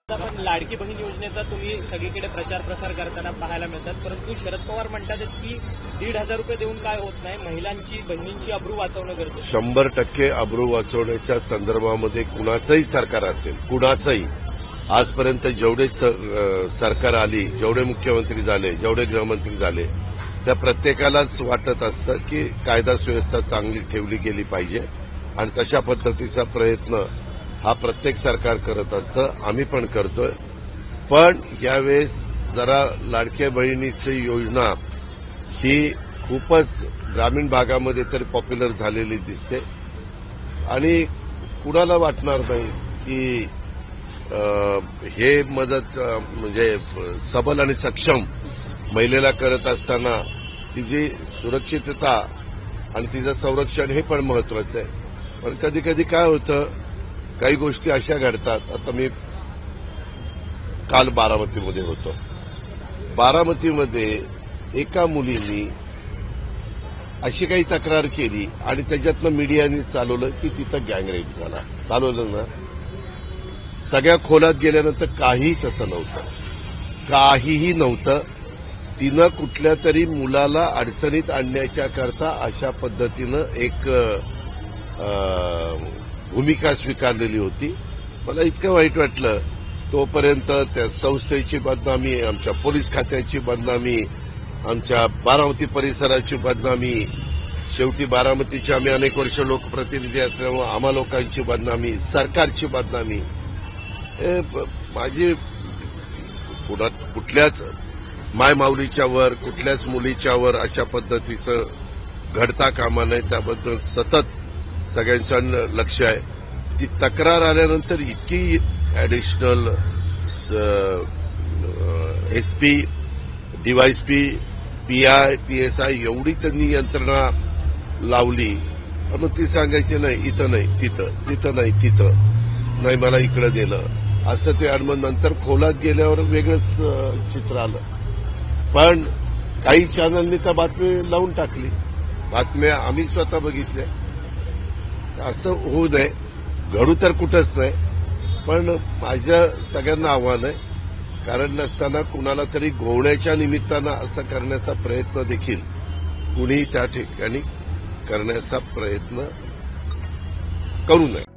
पण लाडकी बहीण योजनेचा तुम्ही सगळीकडे प्रचार प्रसार करताना पाहायला मिळतात, परंतु शरद पवार म्हणतात की 1,500 रुपये देऊन काय होत नाही, महिलांची बहिणींची अब्रू वाचवणं गरजेचं. 100% अब्रू वाचवण्याच्या संदर्भामध्ये कुणाचंही सरकार असेल, कुणाचंही आजपर्यंत जेवढे सरकार आली, जेवढे मुख्यमंत्री झाले, जेवढे गृहमंत्री झाले, त्या प्रत्येकालाच वाटत असतं की कायदा सुव्यवस्था चांगली ठेवली गेली पाहिजे आणि तशा पद्धतीचा प्रयत्न हा प्रत्येक सरकार करत असतं. आम्ही पण करतोय. पण यावेळेस जरा लाडक्या बहिणीची योजना ही खूपच ग्रामीण भागामध्ये तर पॉप्युलर झालेली दिसते आणि कुणाला वाटणार नाही की हे मदत म्हणजे सबल आणि सक्षम महिलेला करत असताना तिची सुरक्षितता आणि तिचं संरक्षण हे पण महत्वाचं आहे. पण कधी कधी काय होतं, काही गोष्टी अशा घडतात. आता मी काल बारामतीमध्ये होतो. बारामतीमध्ये एका मुलीने अशी काही तक्रार केली आणि त्याच्यातनं मीडियाने चालवलं की तिथं गँगरेप झाला. चालवलं ना, सगळ्या खोलात गेल्यानंतर काहीही तसं नव्हतं, काहीही नव्हतं. तिनं कुठल्या तरी मुलाला अडचणीत आणण्याच्या करता अशा पद्धतीनं एक भूमिका स्वीकारलेली होती. मला इतकं वाईट वाटलं. तोपर्यंत त्या संस्थेची बदनामी, आमच्या पोलीस खात्याची बदनामी, आमच्या बारामती परिसराची बदनामी, शेवटी बारामतीचे आम्ही अनेक वर्ष लोकप्रतिनिधी असल्यामुळे आम्हा लोकांची बदनामी, सरकारची बदनामी. माझी कुठल्याच मायमाऊलीच्या वर, कुठल्याच मुलीच्या वर अशा पद्धतीचं घडता कामा नये. त्याबद्दल सतत सगळ्यांचं लक्ष आहे. ती तक्रार आल्यानंतर इतकी additional SP, DYSP, PI, PSI एवढी त्यांनी यंत्रणा लावली. मग ती सांगायची नाही इथं नाही तिथं, तिथं नाही तिथं नाही, मला इकडं दिलं असं ते. आणि मग नंतर खोलात गेल्यावर वेगळंच चित्र आलं. पण काही चॅनलनी त्या बातमी लावून टाकली. बातम्या आम्ही स्वतः बघितल्या. असं होऊ नये, घडू तर कुठंच नाही. पण माझं सगळ्यांना आव्हान आहे, कारण नसताना कुणाला तरी गोवण्याच्या निमित्तानं असं करण्याचा प्रयत्न देखील कुणी त्या ठिकाणी करण्याचा प्रयत्न करू नये.